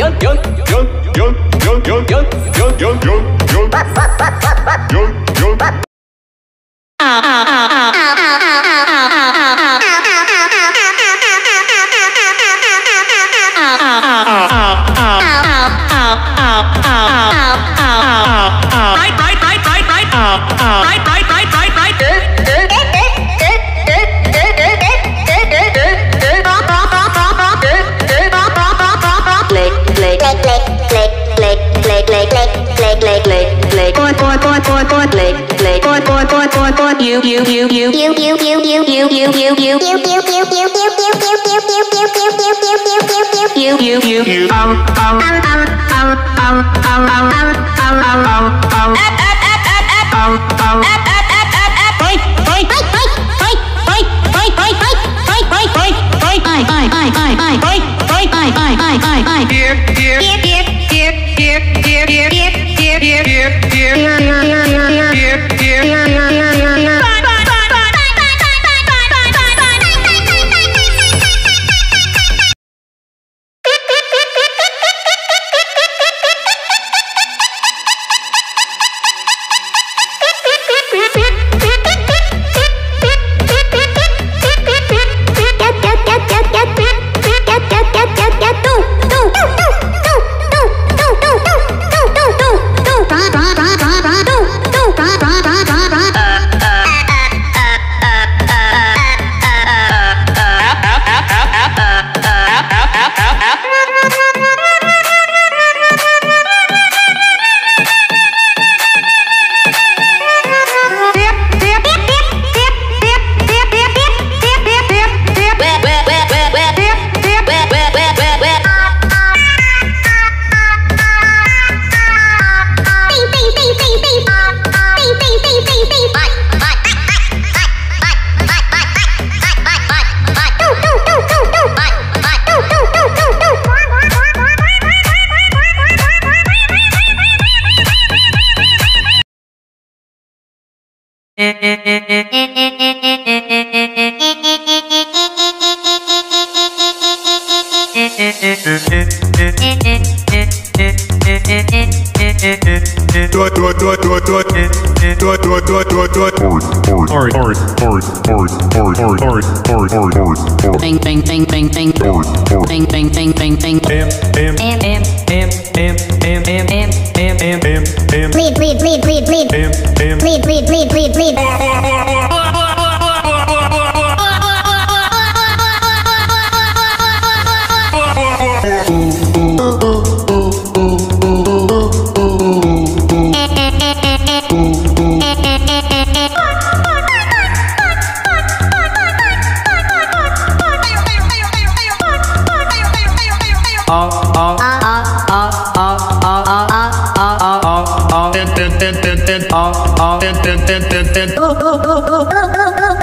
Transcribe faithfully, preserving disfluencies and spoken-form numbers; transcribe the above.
You you you you you you you you you you you you you you you you you you um um um um um um um um um um Bing bing bing bing bing bing bing bing bing bing am am am am am am am am am am am am lead lead lead lead lead am am lead lead lead lead lead Oh, oh, oh, oh, oh, oh, oh, oh, oh, oh, oh, oh, oh,